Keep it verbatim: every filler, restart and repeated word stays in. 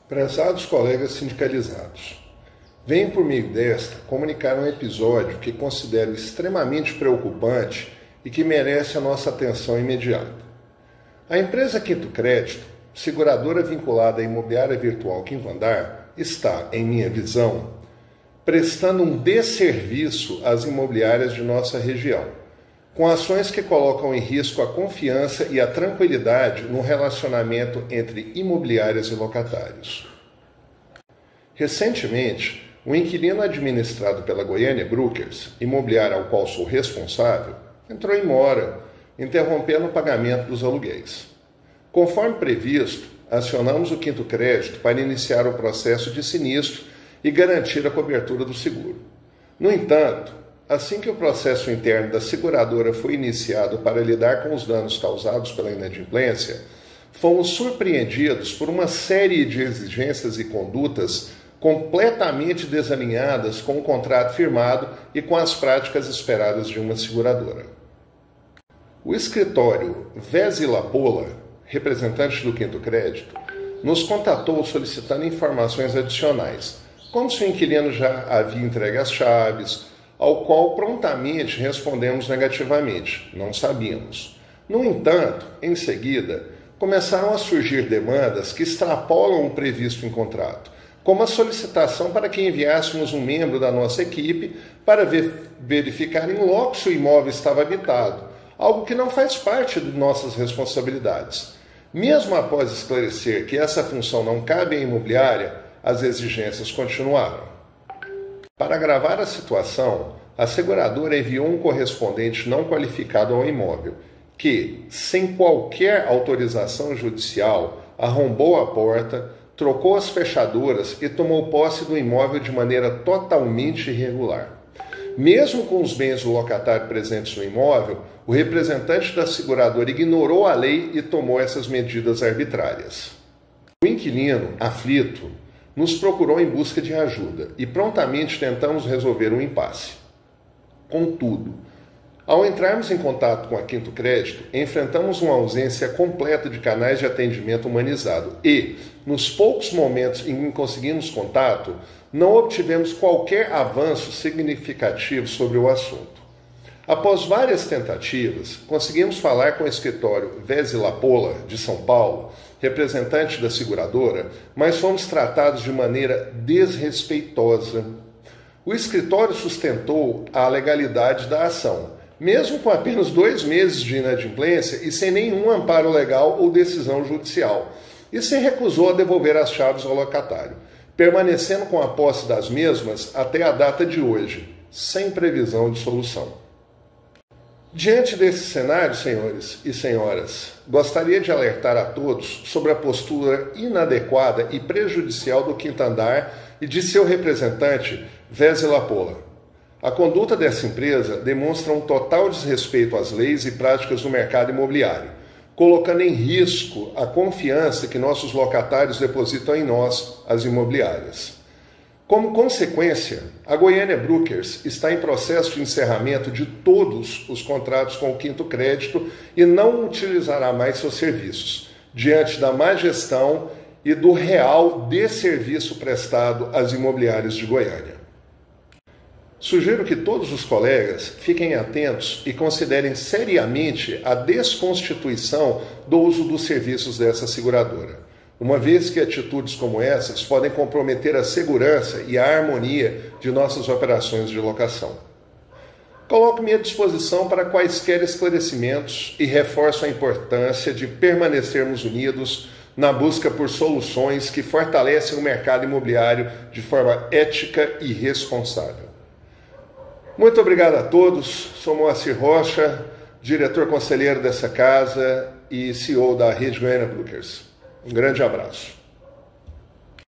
Prezados colegas sindicalizados, venho por meio desta comunicar um episódio que considero extremamente preocupante e que merece a nossa atenção imediata. A empresa Quinto Crédito, seguradora vinculada à imobiliária virtual Quinvandar, está, em minha visão, prestando um desserviço às imobiliárias de nossa região, com ações que colocam em risco a confiança e a tranquilidade no relacionamento entre imobiliárias e locatários. Recentemente, o inquilino administrado pela Goiânia Brokers, imobiliária ao qual sou responsável, entrou em mora, interrompendo o pagamento dos aluguéis. Conforme previsto, acionamos o Quinto Crédito para iniciar o processo de sinistro e garantir a cobertura do seguro. No entanto, assim que o processo interno da seguradora foi iniciado para lidar com os danos causados pela inadimplência, fomos surpreendidos por uma série de exigências e condutas completamente desalinhadas com o contrato firmado e com as práticas esperadas de uma seguradora. O escritório Vez e Lapola, representante do Quinto Crédito, nos contatou solicitando informações adicionais, como se o inquilino já havia entregue as chaves, ao qual prontamente respondemos negativamente, não sabíamos. No entanto, em seguida, começaram a surgir demandas que extrapolam o previsto em contrato, como a solicitação para que enviássemos um membro da nossa equipe para ver, verificar em loco se o imóvel estava habitado, algo que não faz parte de nossas responsabilidades. Mesmo após esclarecer que essa função não cabe à imobiliária, as exigências continuaram. Para agravar a situação, a seguradora enviou um correspondente não qualificado ao imóvel, que, sem qualquer autorização judicial, arrombou a porta, trocou as fechaduras e tomou posse do imóvel de maneira totalmente irregular. Mesmo com os bens do locatário presentes no imóvel, o representante da seguradora ignorou a lei e tomou essas medidas arbitrárias. O inquilino, aflito, nos procurou em busca de ajuda e prontamente tentamos resolver um impasse. Contudo, ao entrarmos em contato com a Quinto Crédito, enfrentamos uma ausência completa de canais de atendimento humanizado e, nos poucos momentos em que conseguimos contato, não obtivemos qualquer avanço significativo sobre o assunto. Após várias tentativas, conseguimos falar com o escritório Vez e Lapola, de São Paulo, representante da seguradora, mas fomos tratados de maneira desrespeitosa. O escritório sustentou a legalidade da ação, mesmo com apenas dois meses de inadimplência e sem nenhum amparo legal ou decisão judicial, e se recusou a devolver as chaves ao locatário, permanecendo com a posse das mesmas até a data de hoje, sem previsão de solução. Diante desse cenário, senhores e senhoras, gostaria de alertar a todos sobre a postura inadequada e prejudicial do Quintandar e de seu representante, Vez e Lapola. A conduta dessa empresa demonstra um total desrespeito às leis e práticas do mercado imobiliário, colocando em risco a confiança que nossos locatários depositam em nós, as imobiliárias. Como consequência, a Goiânia Brokers está em processo de encerramento de todos os contratos com o Quinto Crédito e não utilizará mais seus serviços, diante da má gestão e do real desserviço prestado às imobiliárias de Goiânia. Sugiro que todos os colegas fiquem atentos e considerem seriamente a desconstituição do uso dos serviços dessa seguradora, uma vez que atitudes como essas podem comprometer a segurança e a harmonia de nossas operações de locação. Coloco-me à disposição para quaisquer esclarecimentos e reforço a importância de permanecermos unidos na busca por soluções que fortalecem o mercado imobiliário de forma ética e responsável. Muito obrigado a todos. Sou Moacir Rocha, diretor conselheiro dessa casa e C E O da Rede Goiânia Brokers. Um grande abraço.